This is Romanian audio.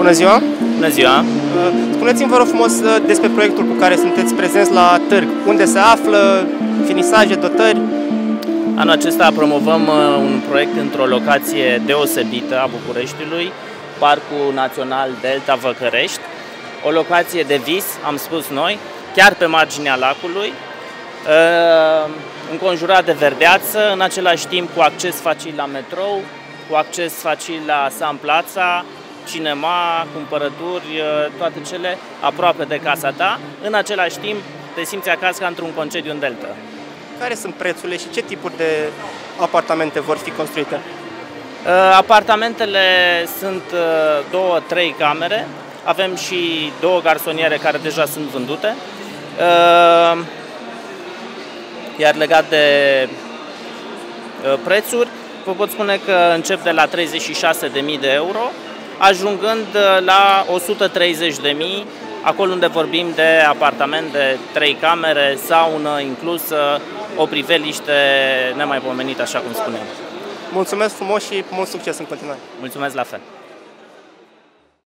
Bună ziua! Bună ziua! Spuneți-mi, vă rog frumos, despre proiectul cu care sunteți prezenți la târg. Unde se află, finisaje, dotări? Anul acesta promovăm un proiect într-o locație deosebită a Bucureștiului, Parcul Național Delta Văcărești, o locație de vis, am spus noi, chiar pe marginea lacului, înconjurat de verdeață, în același timp cu acces facil la metrou, cu acces facil la Sun Plaza, cinema, cumpărături, toate cele aproape de casa ta. În același timp te simți acasă ca într-un concediu în Delta. Care sunt prețurile și ce tipuri de apartamente vor fi construite? Apartamentele sunt 2-3 camere, avem și 2 garsoniere care deja sunt vândute. Iar legat de prețuri, vă pot spune că încep de la 36.000 de euro, ajungând la 130.000, acolo unde vorbim de apartament de 3 camere, saună inclusă, o priveliște nemaipomenită, așa cum spuneam. Mulțumesc frumos și mult succes în continuare! Mulțumesc la fel!